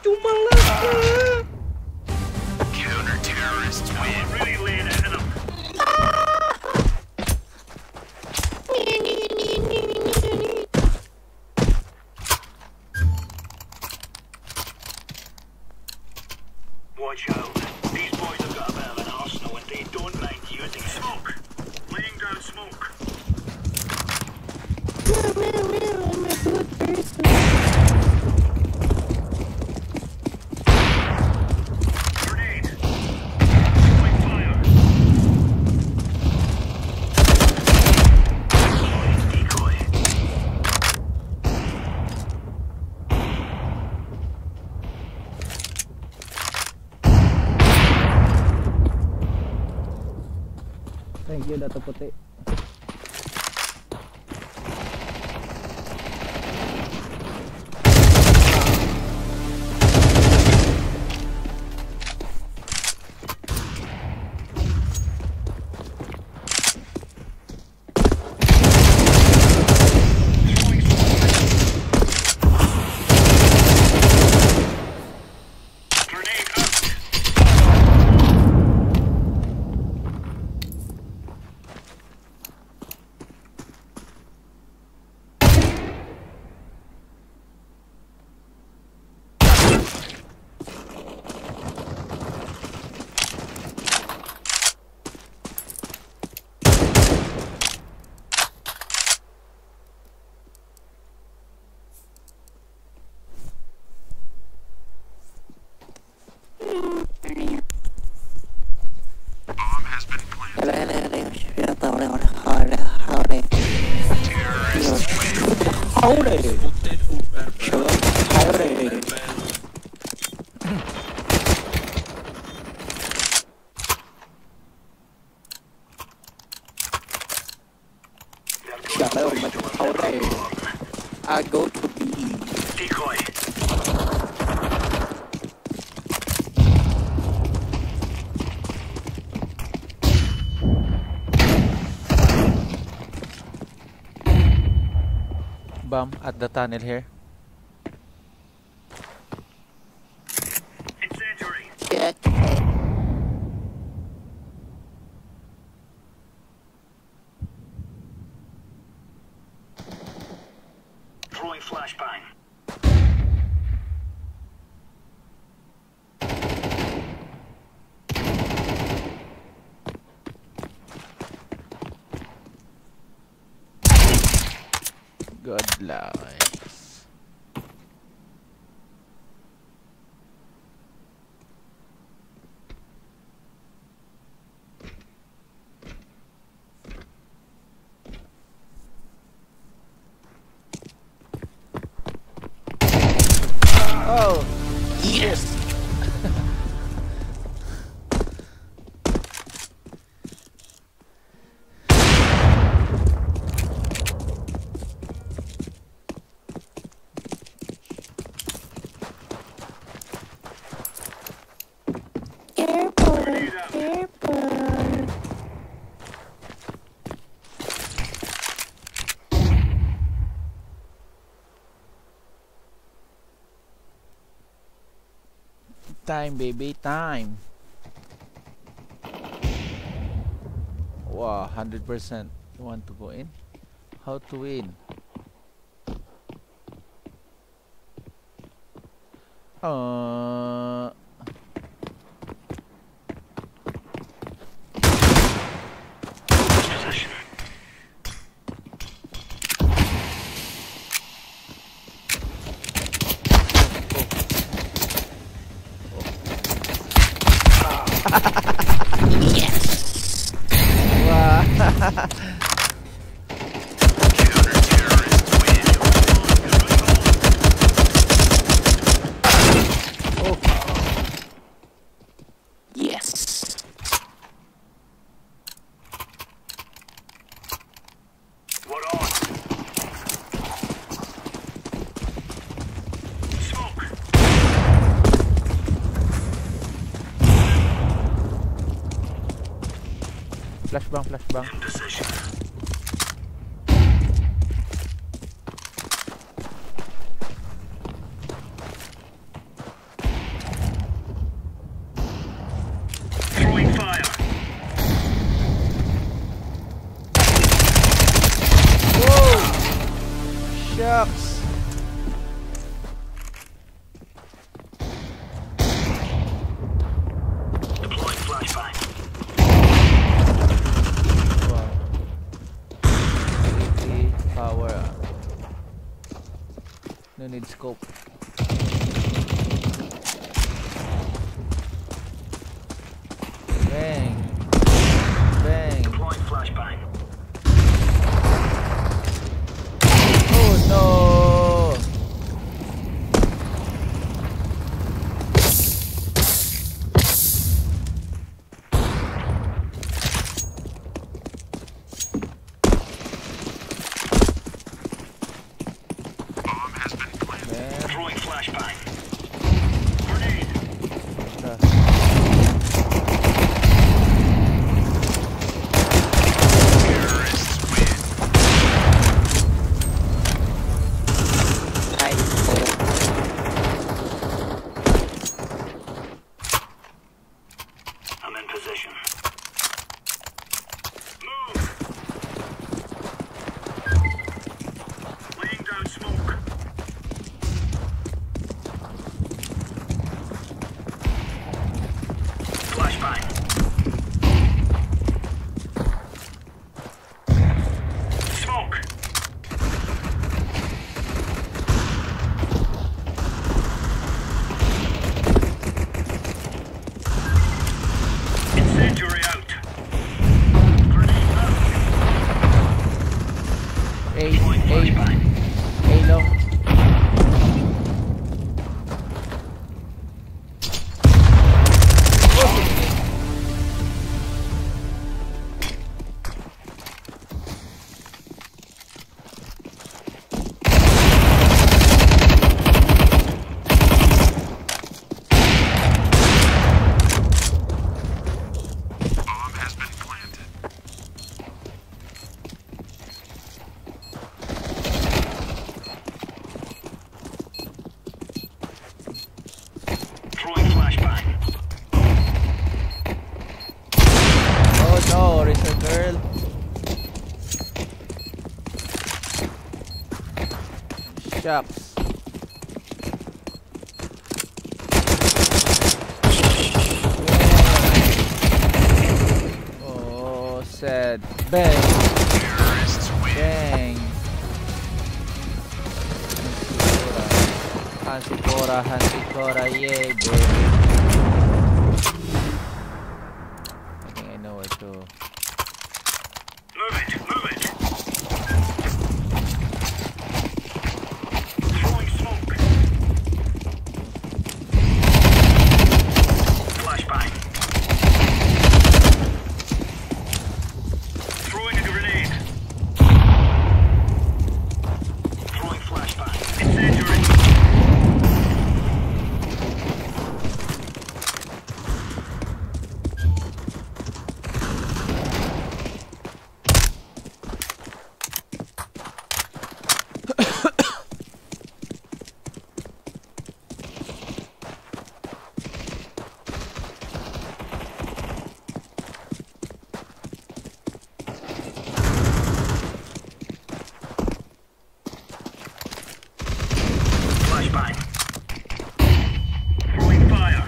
Counter-terrorists win. Really laying it in them. Watch out. These boys have got a bit of an arsenal and they don't mind using it. Smoke. Laying down smoke. I'm a good person. Grenade. Deploying fire. Decoy. Thank you, Dato Puti. Grenade out. Bomb has been planted. I go to B. Decoy. Bomb at the tunnel here. Incendiary. Get Throwing flashbang. Good luck. Oh, yes. Careful. time, baby, time. Wow, 100%. You want to go in? How to win? Position. Yes. Wow. Counter-terrorists win. Yes. What on? Smoke. Flashbang, flashbang. In position. No need scope. Bang. Bang. Deploying flashbang. Oh no. Man. Throwing flashbang. Grenade. Terrorists win. I'm in position. Move. Laying down smoke. Flashbang. Smoke. Incendiary out. Grenade out. Deploying flashbang. Halo. Bomb has been planted. Throwing flashbang. Oh no, Razor Girl. Shucks. Oh, sad. Bang. Terrorists win. Bang. Hansikora, Hansikora, yeah, baby. I think I know where to. Move it, move it. Throwing smoke. Flashbang. Throwing a grenade. Throwing flashbang. Incendiary. Flashbang. Throwing fire.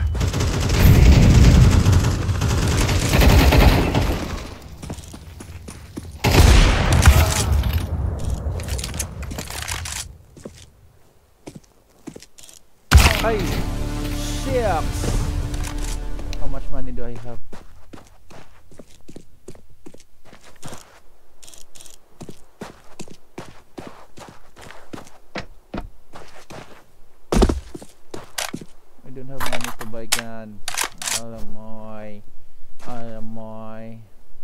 Ay, shucks. How much money do I have? I don't have money to buy gun. Alamoy. Alamoy.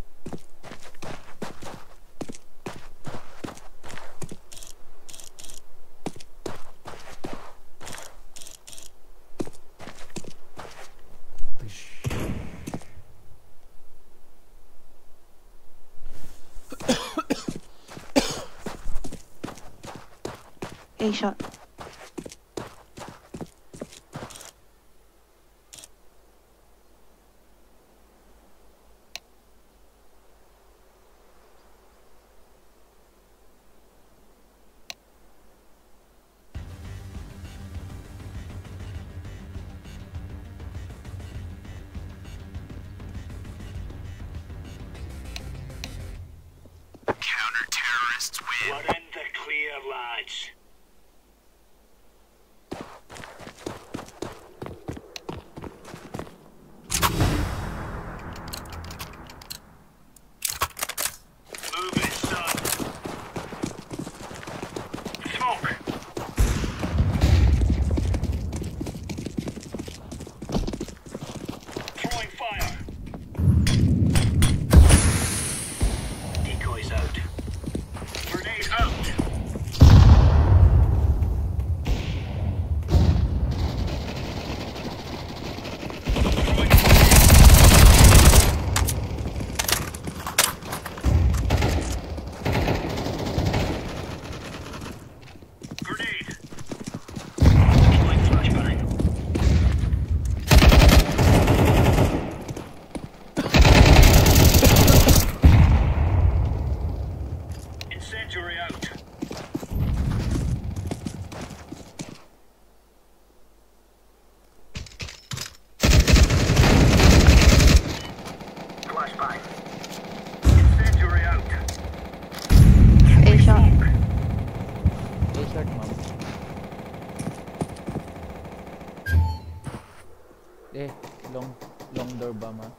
A shot. Counter-terrorists win. We're in the clear, lads. Long door ba ma?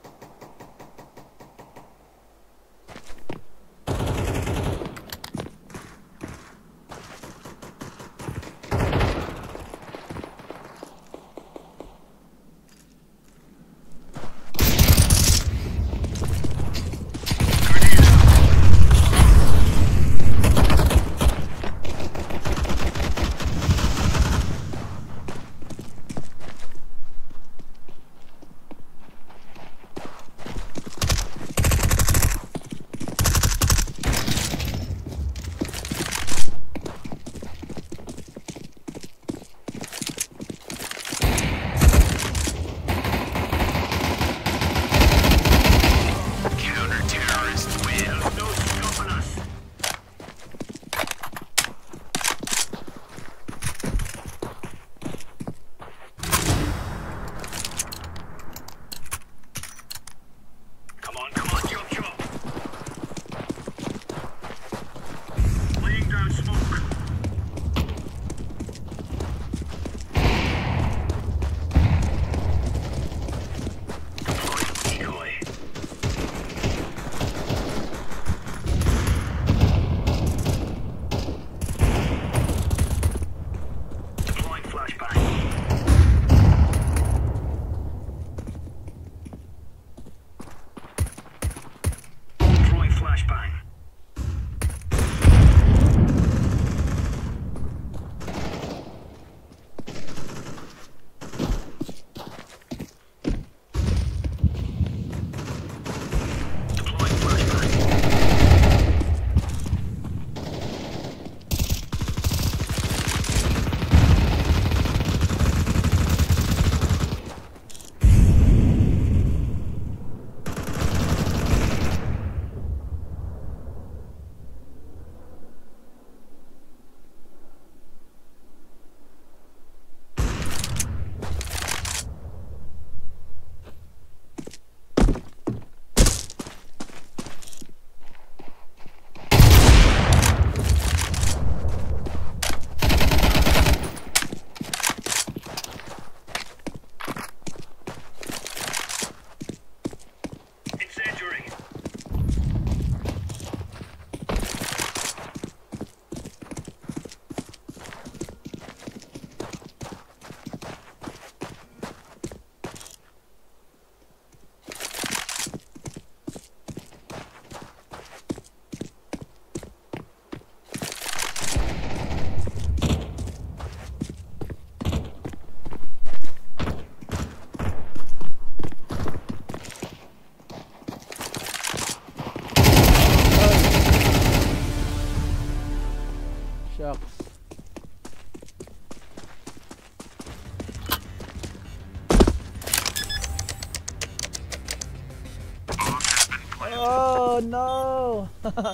Oh no!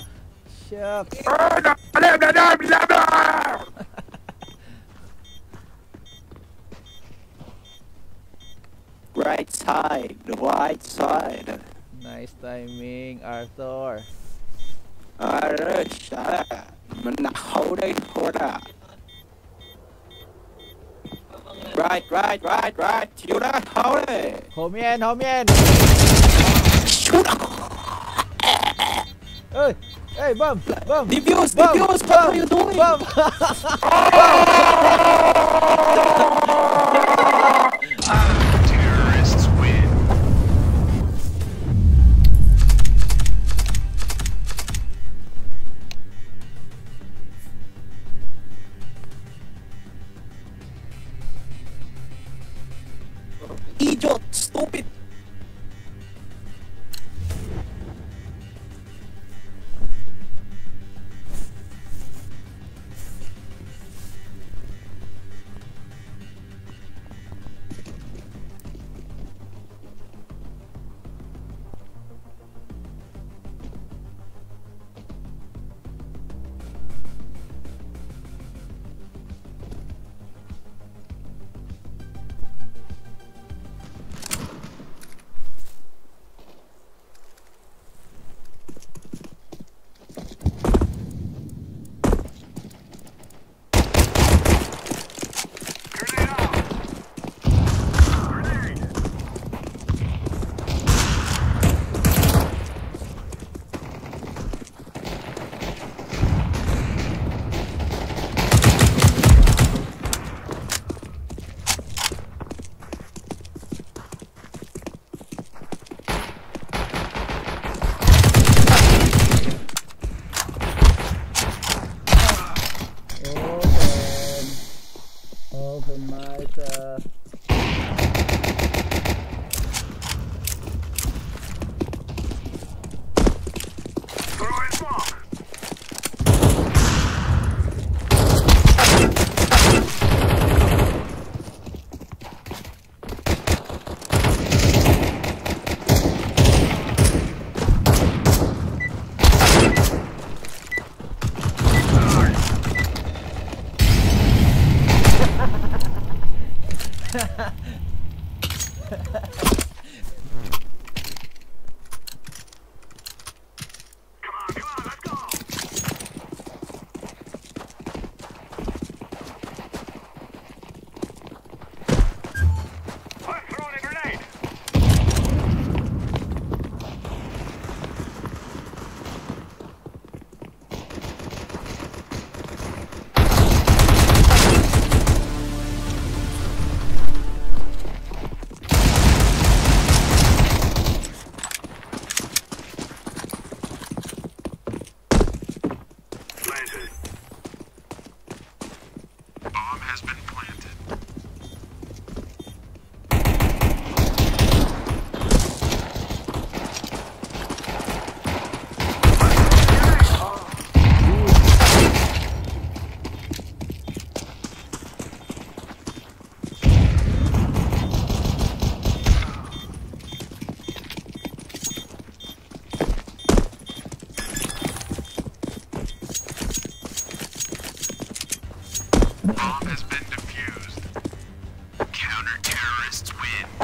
Shucks. Right side, right side. Nice timing, Arthur. Mình đặt hậu đây thôi à. Right. Chịu đó, hậu đây. 后面，后面。Hey, bum. Defuse, what are you doing? Bum. Terrorists win. Idiot, stupid. Come on, let's go. I'm throwing a grenade. Planted. Bomb has been planted. Bomb has been defused. Counter-terrorists win.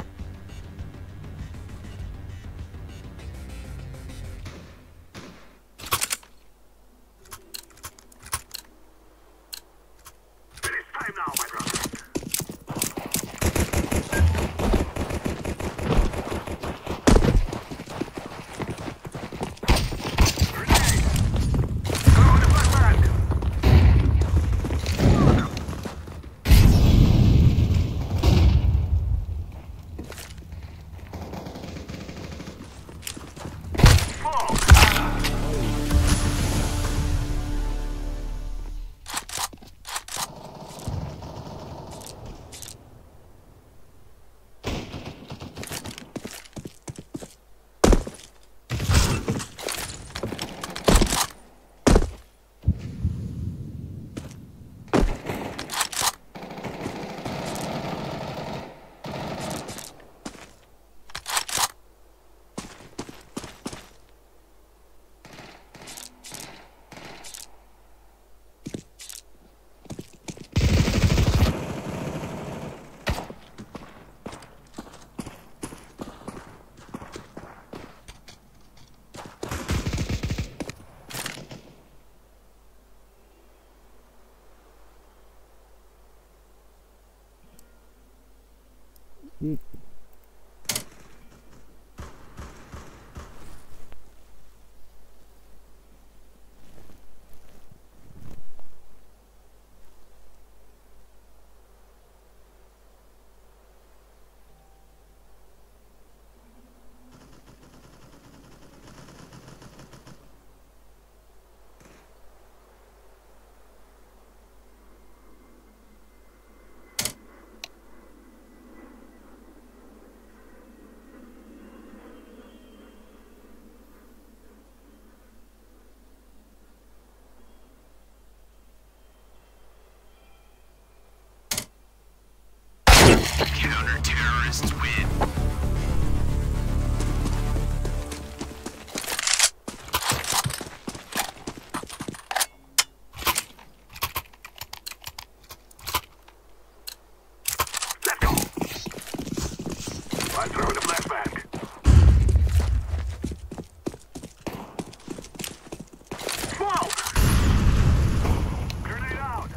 It is time now, my brother. Grenade! Throw in the flashbang! Counter-terrorists win. Let's go. I'm throwing the flashbang. Smoke! Grenade out.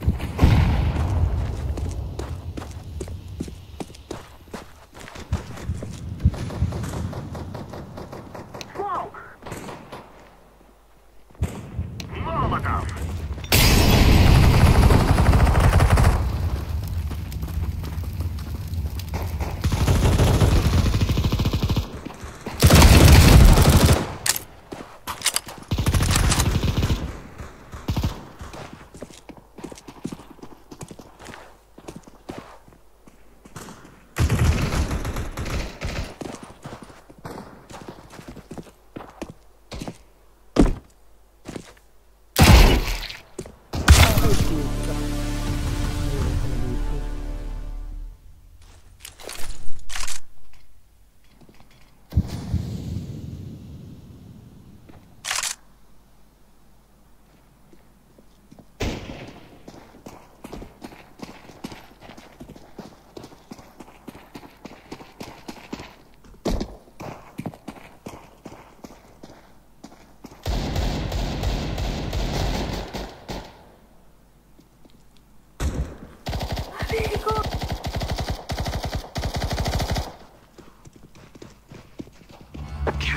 Smoke! Molotov!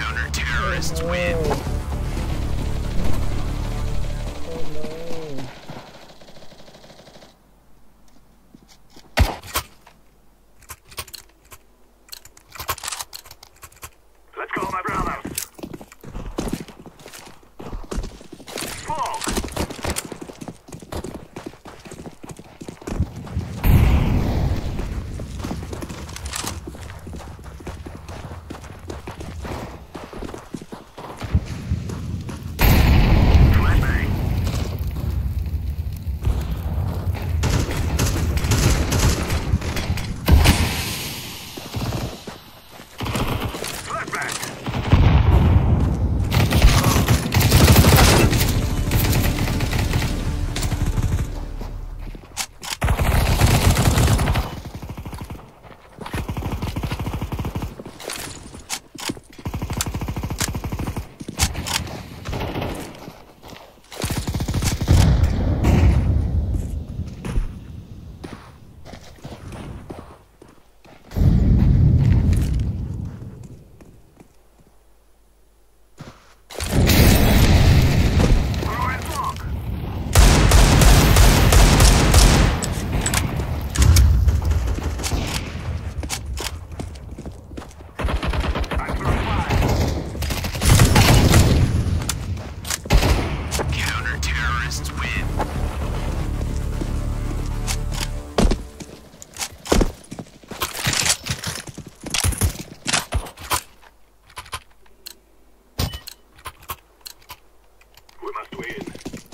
Counter-terrorists win. Oh no. Let's go, my brothers. Smoke. Flashbang. Flashbang. Throwing smoke. I'm throwing fire. Counter-terrorists win. We must win.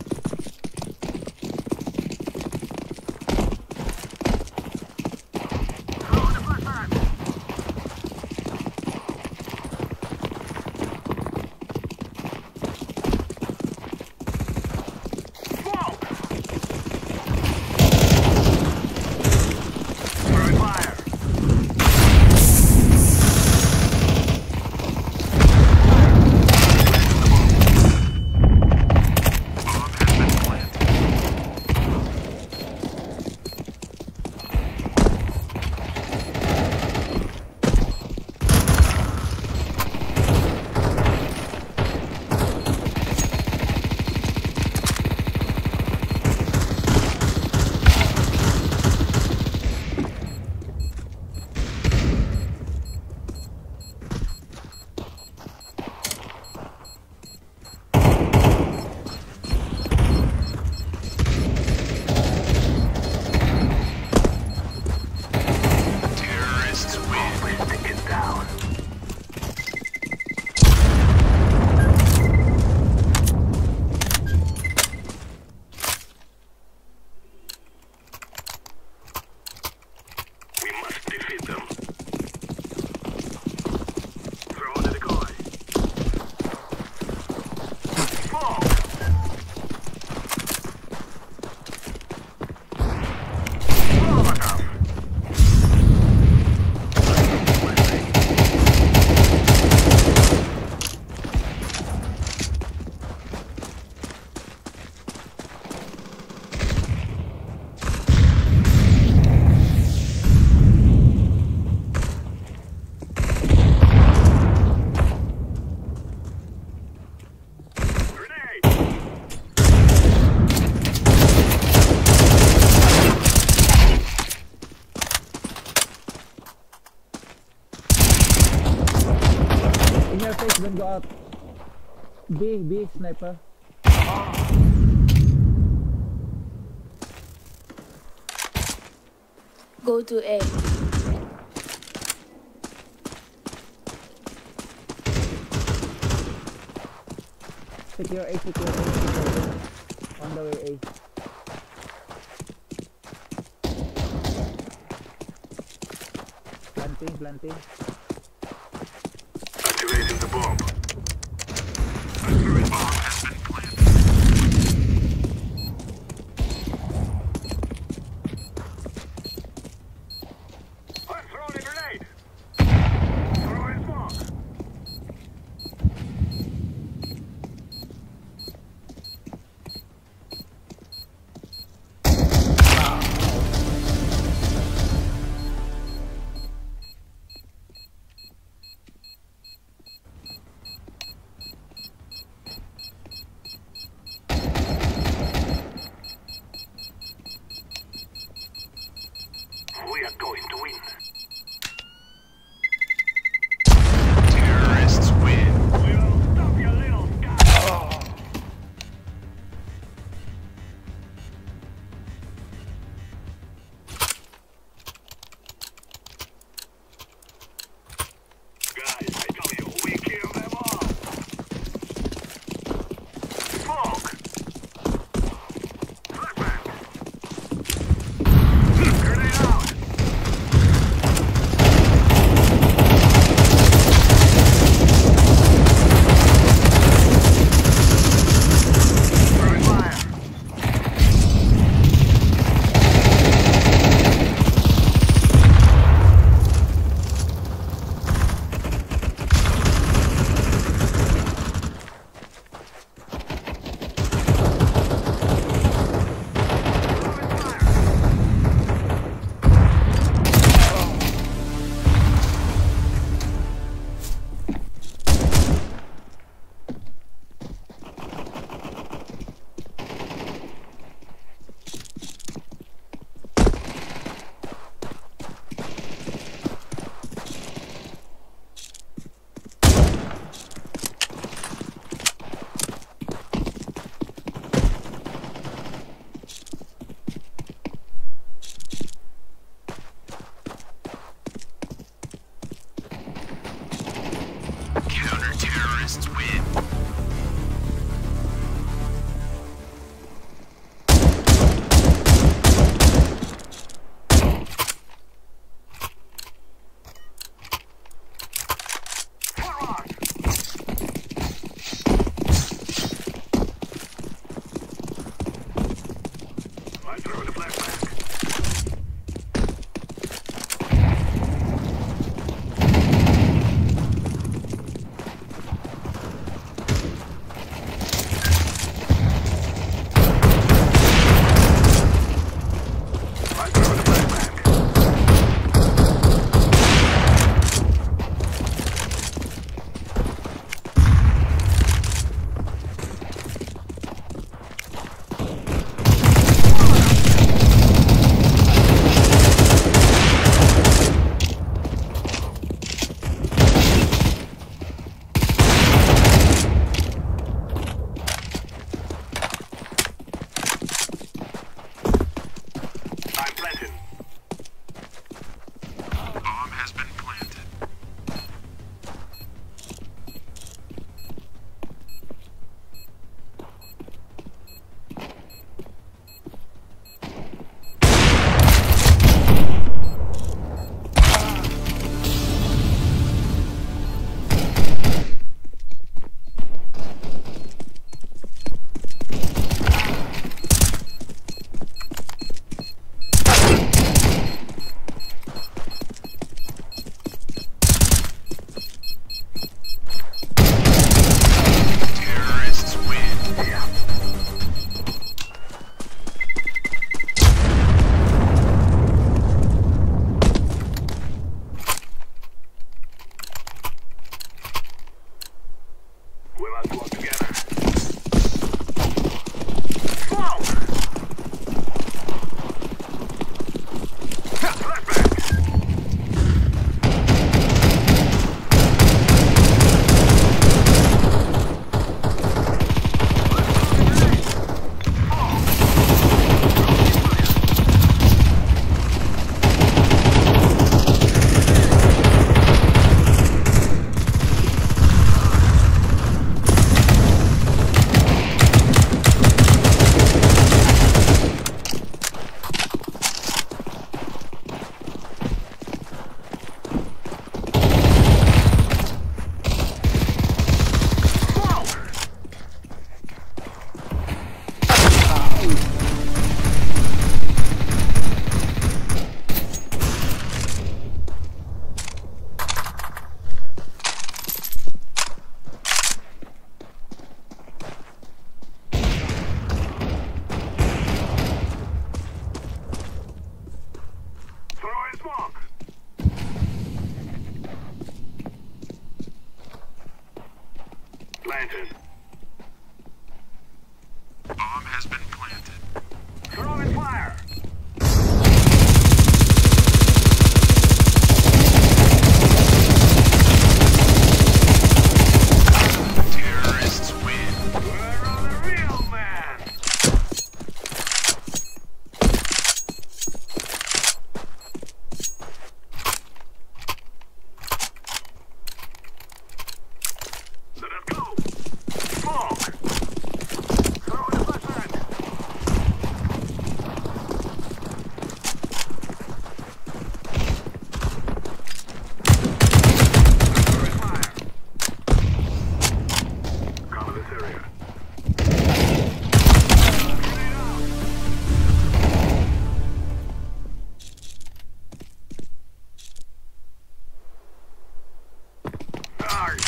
Throw the flashbang. Smoke. Throwing fire. Bomb has been planted. Terrorists win. Is down. We must defeat them. Throw in the decoy. Smoke. Molotov. Grenade. In your face, don't go out. B, sniper. Go to A. Secure A. On the way A. Planting. Activating the bomb. A third bomb has been planted. I'm throwing a grenade. Throwing smoke. Terrorists win. Planted. Bomb has been planted. Throwing fire! Terrorists win. We're on the real man! Let us go! Smoke! Throw in the flashbang! Throwing fire! Cover this area. Grenade out! Nice!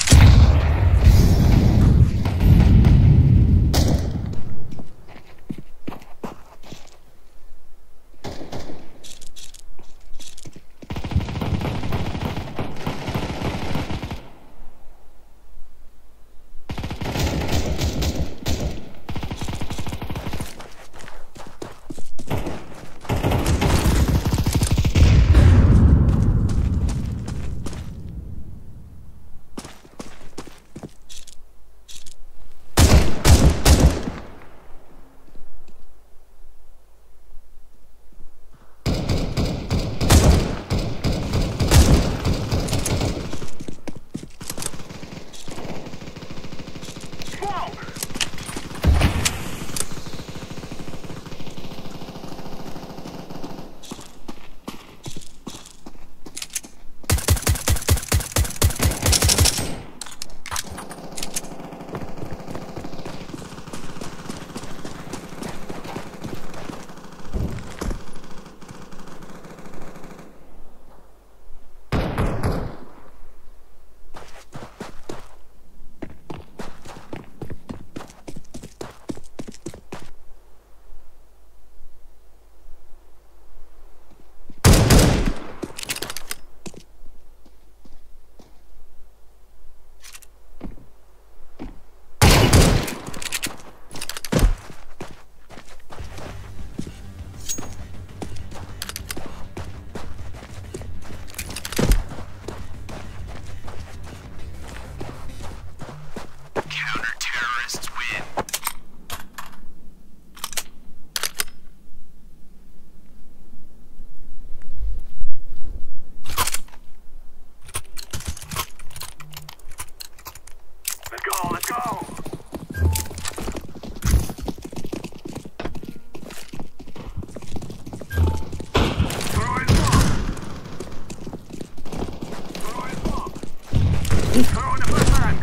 Throw in the flashbang.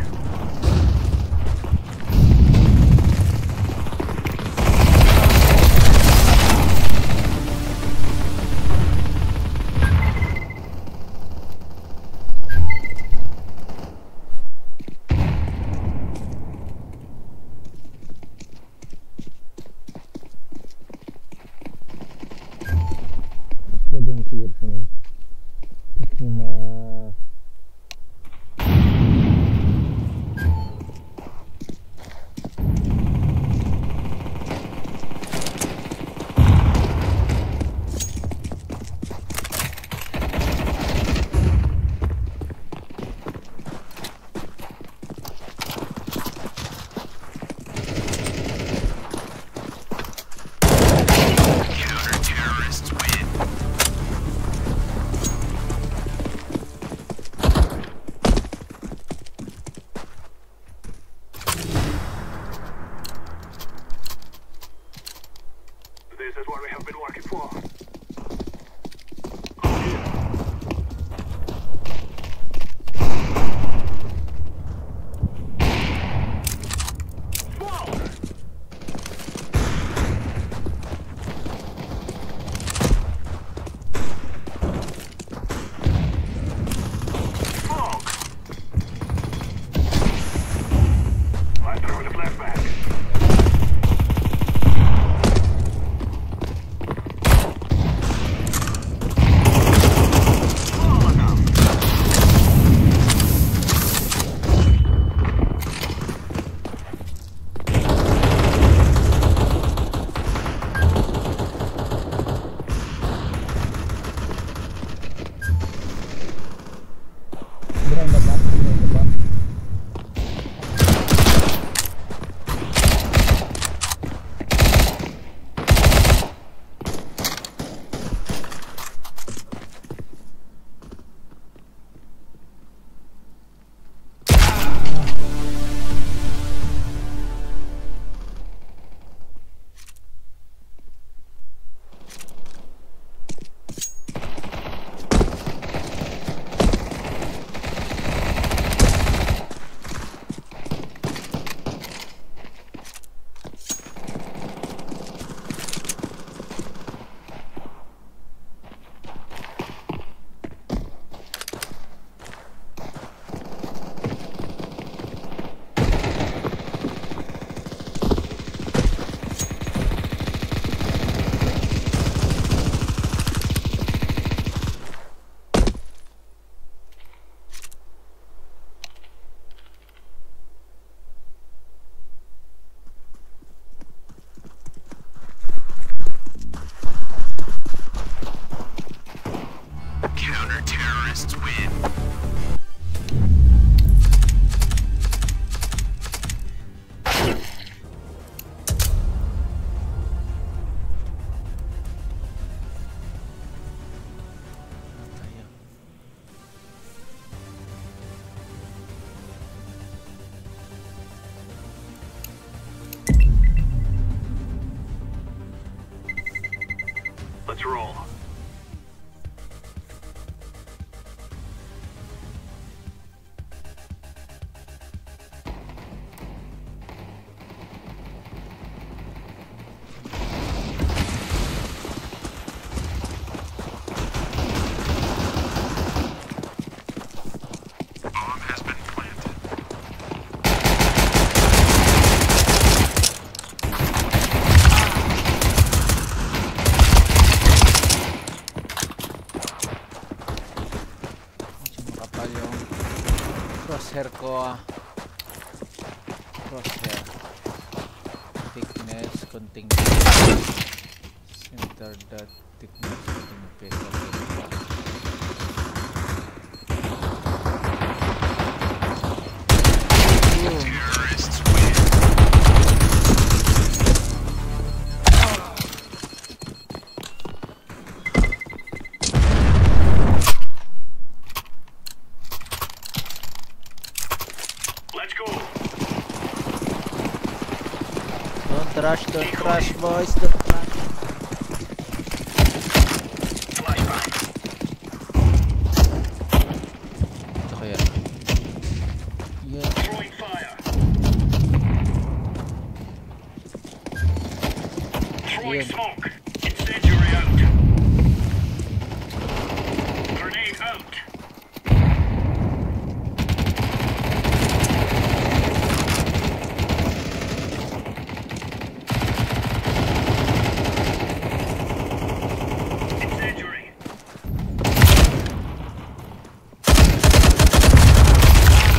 Pwede yung siguro sini. Lima. This is what we have been working for. I'm throwing a flashbang. Berang baba. Berang baba. Counter-terrorists win. Tayo. Let's roll. Bomb has been planted. Medyo makapal yung crosshair ko crosshair thickness konting center dot thickness konting pesa. Terrorists win. Let's go. Don't rush boys, don't rush. Flashbang. Ito kaya.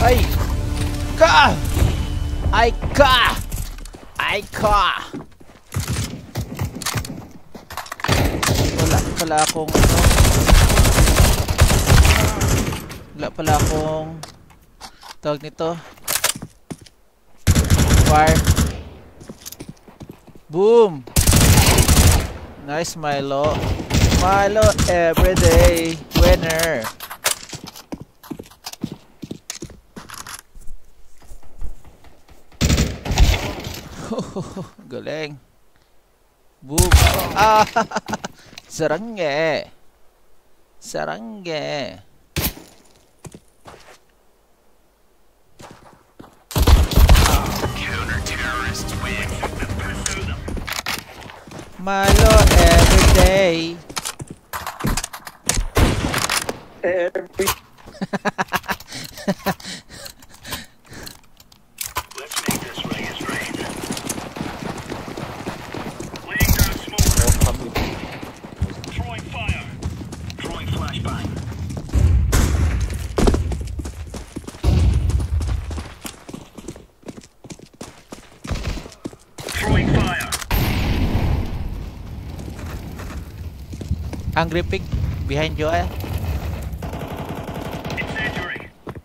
Ay! Ka! Ay ka! Ay ka! Wala pala akong ano. Wala pala akong tawag nito. Fire. Boom! Nice Milo. Milo everyday winner. Galing. Boom. Ah! Sarangge. Sarangge. Counter-terrorists win. Milo everyday. Let's make this Vegas rain. Laying down smoke. Throwing fire. Throwing flashbang. Throwing fire. Angry pig behind Joel. Incendiary.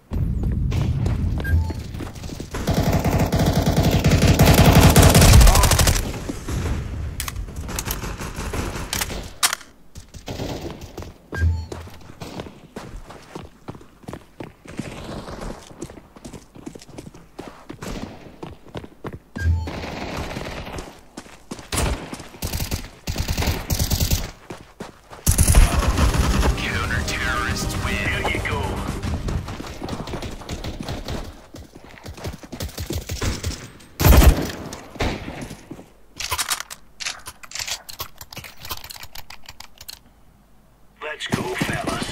Counter-terrorists win. There you go. Let's go, fellas.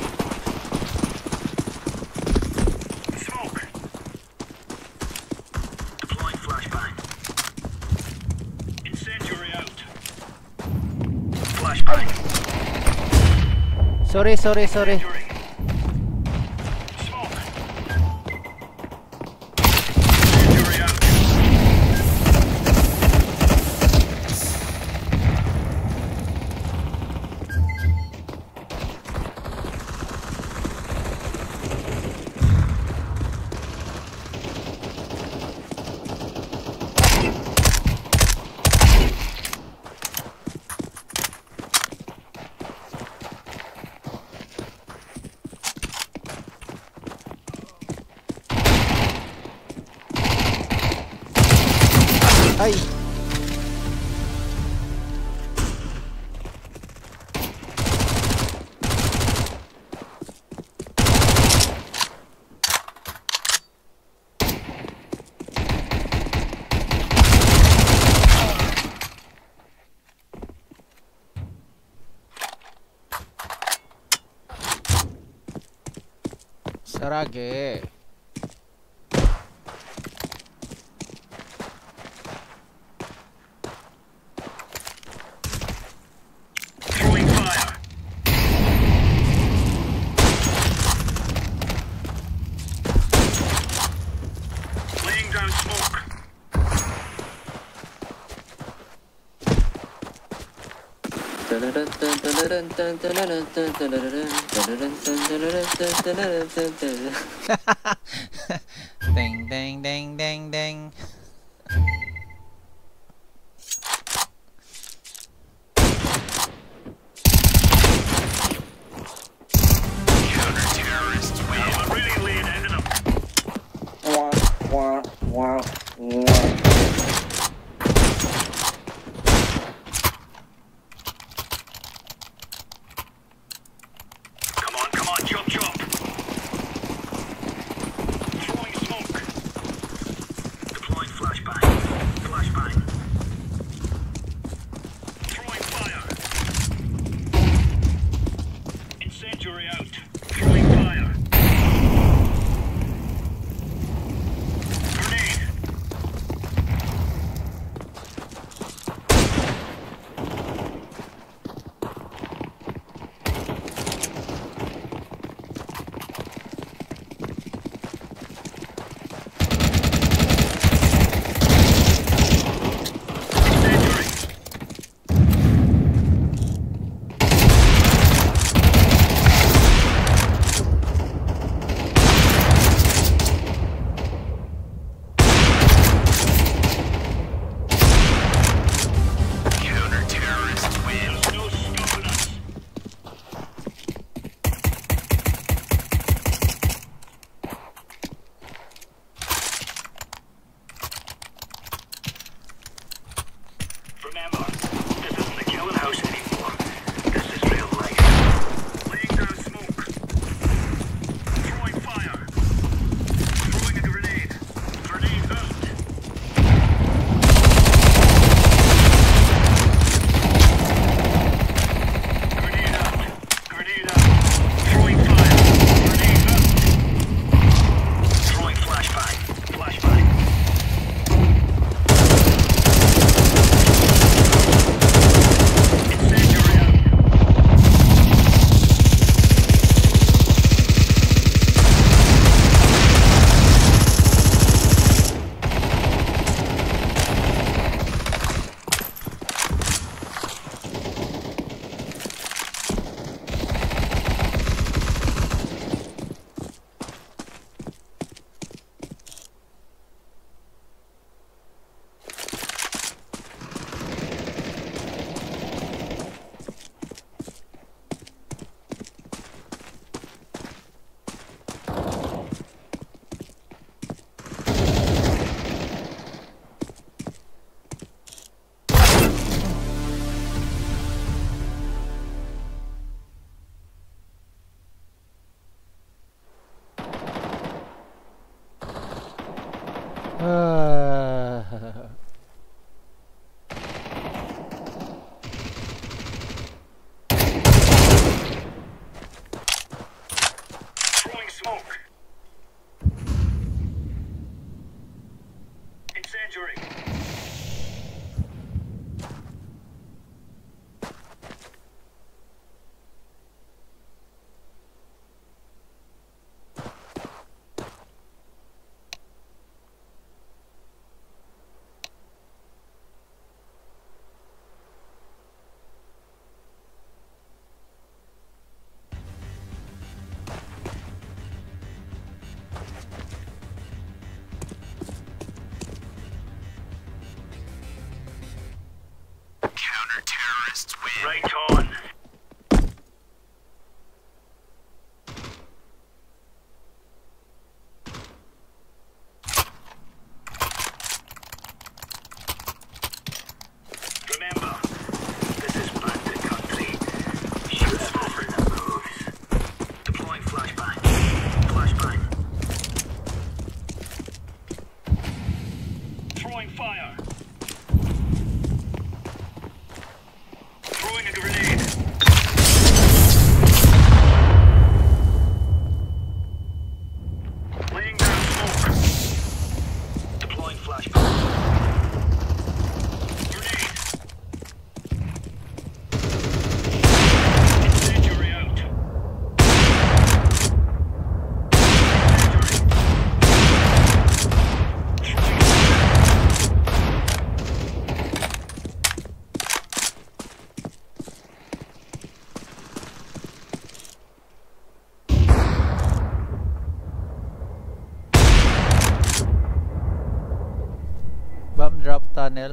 Smoke. Deploying flashbang. Incendiary out. Flashbang. Sorry. Incendiary. Smoke. Incendiary out. Ay! Sarage. Throwing fire. Laying down smoke. Ding ding ding ding ding. Counter-terrorists win. I'm really laying into them. Come on, jump. Throwing smoke. Throwing smoke. Incendiary. Counter-terrorists win. Right on. Remember, this is bandit country. Shoot over the moves. Deploying flashbang. Flashbang. Throwing fire. Throwing a grenade. Laying down smoke. Deploying flashbang. Grenade. Incendiary out. Bomb drop tunnel.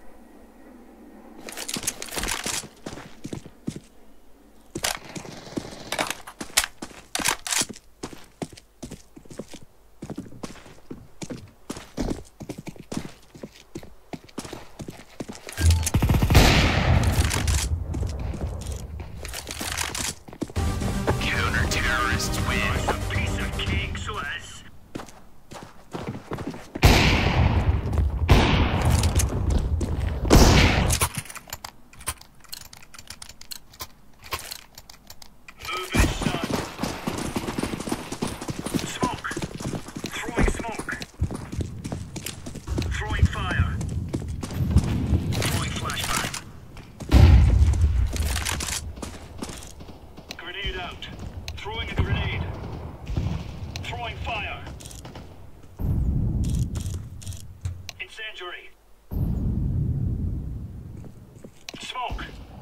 Counter-terrorists win. It's a piece of cake, so as. Move it, son. Smoke. Throwing smoke. Throwing fire. Throwing flashbang. Grenade out. Throwing a grenade. Throwing fire. Incendiary. Smoke.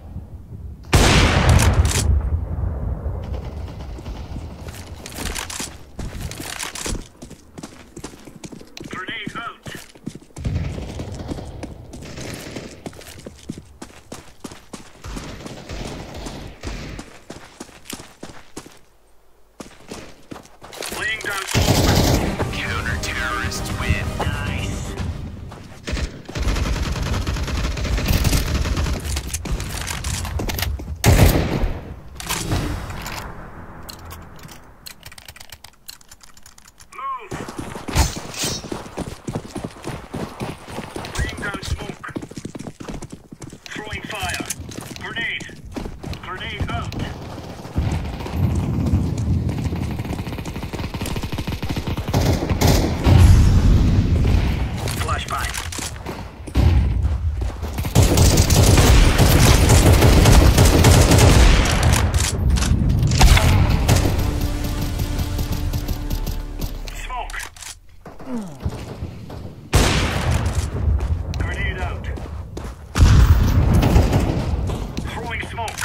Grenade out. Laying down smoke. Counter-terrorists win. Nice. Move. Laying down smoke. Throwing fire. Grenade. Grenade out. Flashbang. Smoke. Grenade out. Throwing smoke.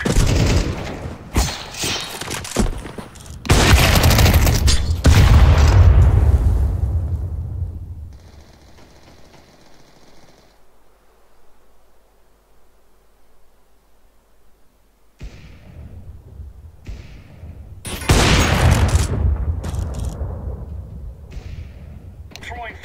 Throwing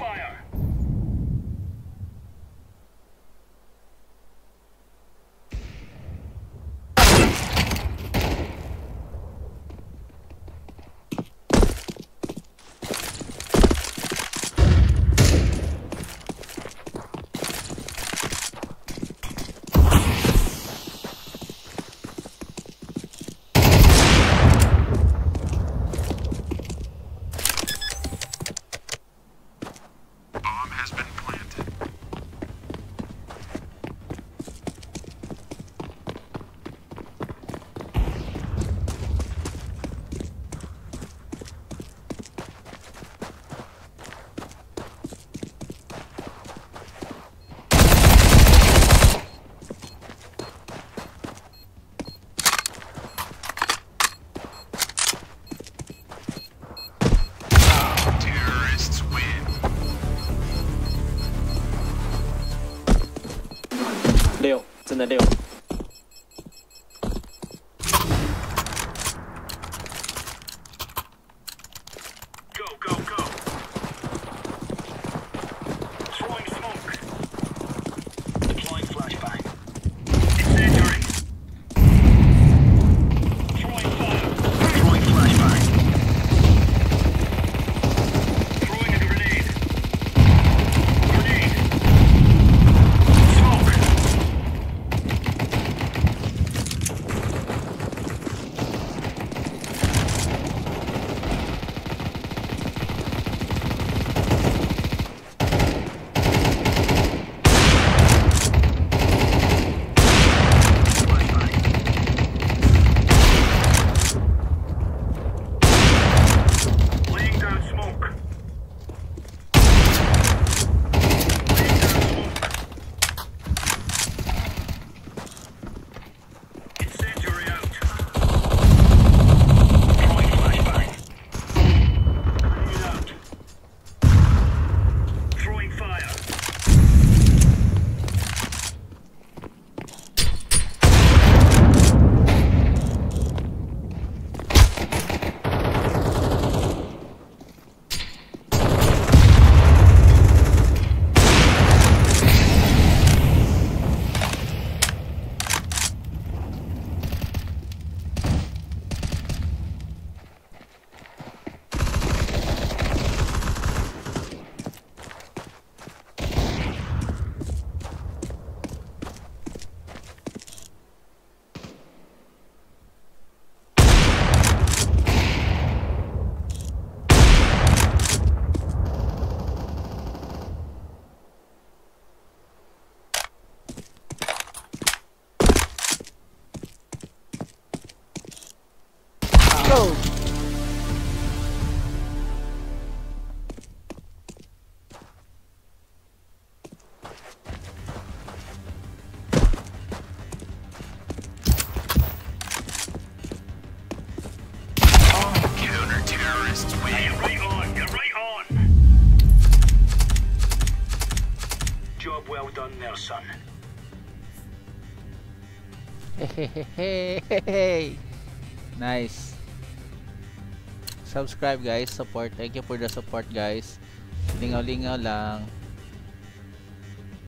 真的溜。 Go, go, go. Throwing smoke. Deploying flashbang. Incendiary. Throwing fire. Throwing flashbang. Throwing a grenade. Grenade. Smoke. Laying down smoke. Laying down smoke. Incendiary out. Throwing flashbang. Grenade out. Throwing fire. Go! Counter-terrorists win. You're right on. You're right on. Job well done there, son. Hey. Nice. Subscribe guys, support. Thank you for the support guys. Lingaw-lingaw lang.